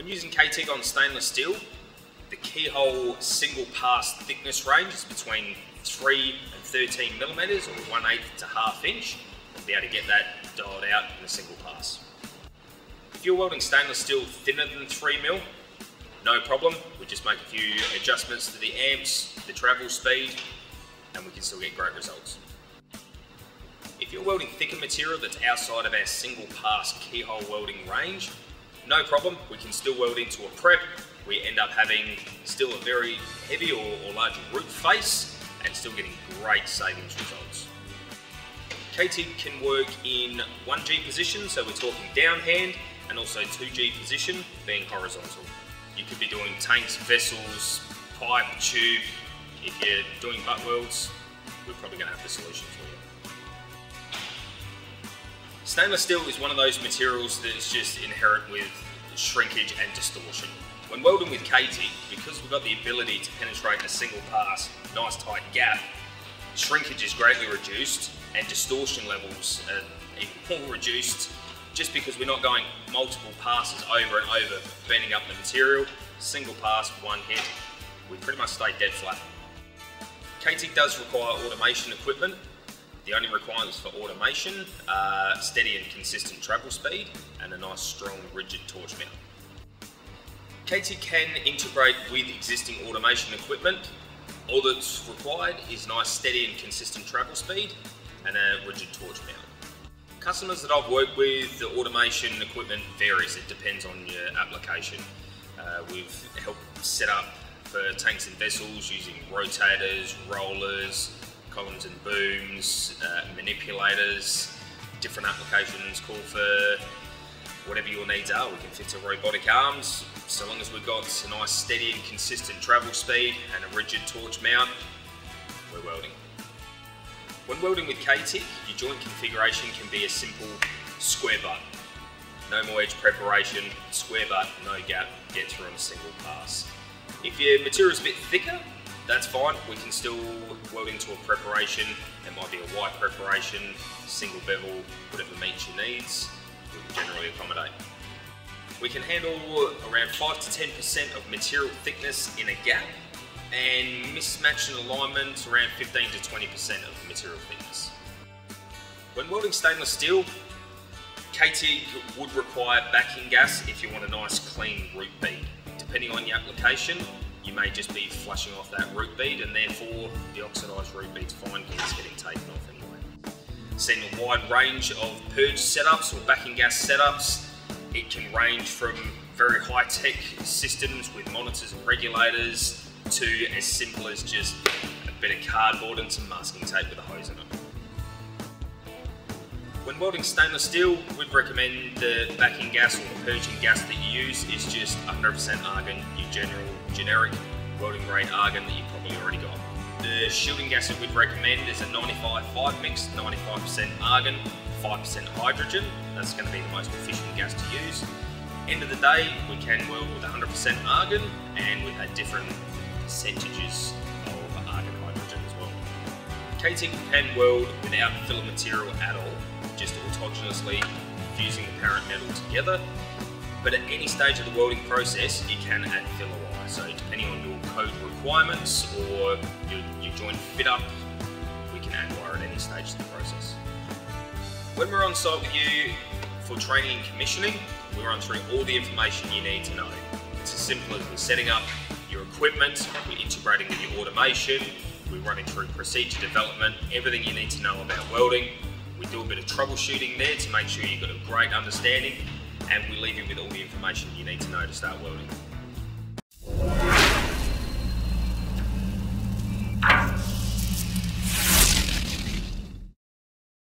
When using K-TIG on stainless steel, the keyhole single pass thickness range is between 3 and 13 millimeters, or 1/8 to 1/2 inch. We'll be able to get that dialed out in a single pass. If you're welding stainless steel thinner than 3 mil, no problem. We just make a few adjustments to the amps, the travel speed, and we can still get great results. If you're welding thicker material that's outside of our single pass keyhole welding range, no problem, we can still weld into a prep. We end up having still a very heavy or larger root face and still getting great savings results. K-TIG can work in 1G position, so we're talking downhand, and also 2G position, being horizontal. You could be doing tanks, vessels, pipe, tube. If you're doing butt welds, we're probably going to have the solution for you. Stainless steel is one of those materials that's just inherent with shrinkage and distortion. When welding with K-TIG, because we've got the ability to penetrate in a single pass, nice tight gap, shrinkage is greatly reduced and distortion levels are even more reduced, just because we're not going multiple passes over and over, bending up the material. Single pass, one hit, we pretty much stay dead flat. K-TIG does require automation equipment. The only requirements for automation are steady and consistent travel speed and a nice strong rigid torch mount. K-TIG can integrate with existing automation equipment. All that's required is nice steady and consistent travel speed and a rigid torch mount. Customers that I've worked with, the automation equipment varies, it depends on your application. We've helped set up for tanks and vessels using rotators, rollers, columns and booms, manipulators. Different applications call for whatever your needs are. We can fit to robotic arms, so long as we've got a nice steady and consistent travel speed and a rigid torch mount, we're welding. When welding with K-TIG, your joint configuration can be a simple square butt. No more edge preparation, square butt, no gap, get through on a single pass. If your material is a bit thicker, that's fine. We can still weld into a preparation. It might be a white preparation, single bevel, whatever meets your needs, we can generally accommodate. We can handle around 5 to 10% of material thickness in a gap, and mismatch and alignment around 15 to 20% of material thickness. When welding stainless steel, K-TIG would require backing gas if you want a nice clean root bead. Depending on your application, you may just be flushing off that root bead, and therefore the oxidised root bead's fine because it's getting taken off anyway. Seen a wide range of purge setups or backing gas setups. It can range from very high-tech systems with monitors and regulators to as simple as just a bit of cardboard and some masking tape with a hose in it. When welding stainless steel, we'd recommend the backing gas or the purging gas that you use is just 100% argon, your generic welding grade argon that you've probably already got. The shielding gas that we'd recommend is a 95-5 mixed 95% argon, 5% hydrogen. That's going to be the most efficient gas to use. End of the day, we can weld with 100% argon, and we've had different percentages of argon hydrogen as well. K-TIG can weld without filler material at all, just autogenously fusing the parent metal together. But at any stage of the welding process, you can add filler wire. So depending on your code requirements or your joint fit up, we can add wire at any stage of the process. When we're on site with you for training and commissioning, we run through all the information you need to know. It's as simple as we're setting up your equipment, we're integrating with your automation, we're running through procedure development, everything you need to know about welding. We do a bit of troubleshooting there to make sure you've got a great understanding, and we leave you with all the information you need to know to start welding.